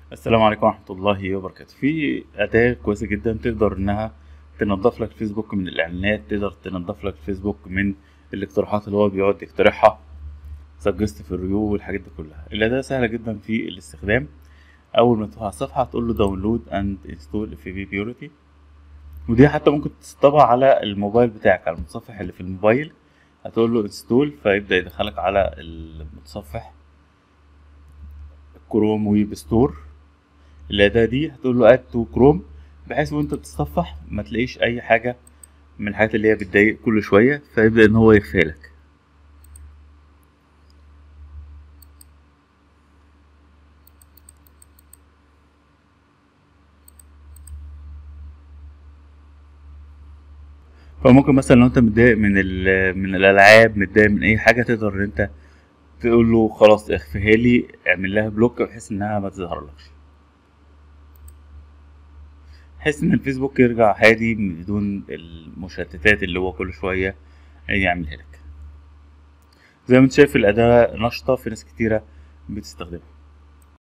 السلام عليكم ورحمة الله وبركاته. في أداة كويسة جدا تقدر إنها تنظف لك فيسبوك من الإعلانات، تقدر تنظف لك فيسبوك من الاقتراحات اللي هو بيقعد يقترحها، سجست في الريو والحاجات دي كلها. الأداة سهلة جدا في الاستخدام. أول ما تروح على الصفحة هتقول له داونلود أند انستول في في بيوريتي، ودي حتى ممكن تسطبها على الموبايل بتاعك، على المتصفح اللي في الموبايل. هتقول له انستول فيبدأ يدخلك على المتصفح كروم ويب ستور. الأداة دي هتقول له اد تو كروم، بحيث وانت بتتصفح ما تلاقيش اي حاجة من الحاجات اللي هي بتضايق كل شوية، فيبدأ ان هو يخفيها لك. فممكن مثلا لو انت متضايق من الالعاب، متضايق من اي حاجة، تقدر ان انت تقول له خلاص اخفيها لي، اعمل لها بلوك بحيث انها ما تظهرلكش، بحيث ان الفيسبوك يرجع هادي بدون المشتتات اللي هو كل شوية يعملها لك. زي ما انت شايف الأداة نشطة، في ناس كتيرة بتستخدمها.